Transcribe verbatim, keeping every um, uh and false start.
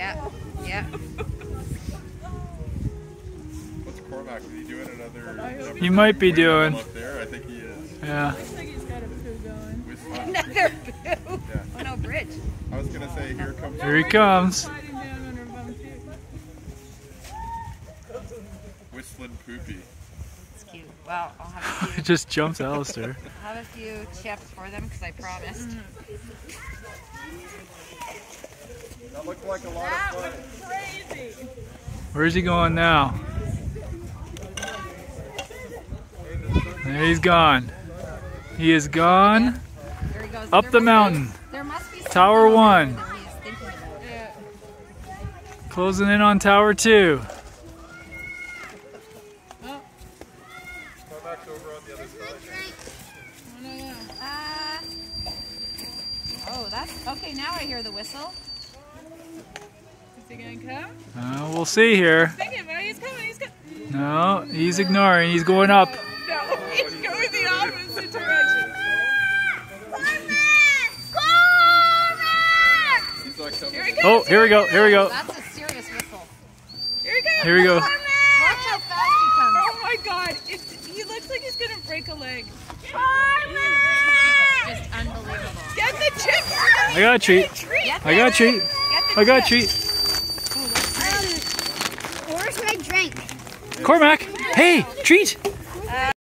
Yeah, yeah. What's Cormac? Is he doing another? He might be doing. Up there, I think he is. Yeah. Looks like he's got a poo going. Another poo. Yeah. Oh no, bridge. I was gonna say, here comes. Here he comes. Sliding down on her bum too. Whistling poopy. It's cute. Well, I'll have a few. It just jumps Alistair. I'll have a few chips for them because I promised. That looked like a lot That of was fun. crazy. Where's he going now? There he's gone. He is gone. There he goes. Up There the must mountain. Be, there must be Tower something one. that he is thinking about. Yeah. Closing in on tower two. Oh, Cormac's over on the other side. oh no, no. Uh, oh, that's okay. Now I hear the whistle. Is he gonna come? Uh, we'll see here. Thinking about it. He's coming. He's coming. No, he's ignoring. He's going up. No, he's going the opposite direction. He's like coming. Here he goes. Oh, here we go. Here we go. That's a serious whistle. Here he goes. Here we go. Watch how fast he comes. Oh my God! It's, he looks like he's gonna break a leg. It's just unbelievable. Get the chips. I got a treat. Get I got a the- treat. Get the I got a chips. treat. Um, where's my drink? Cormac, hey, treat.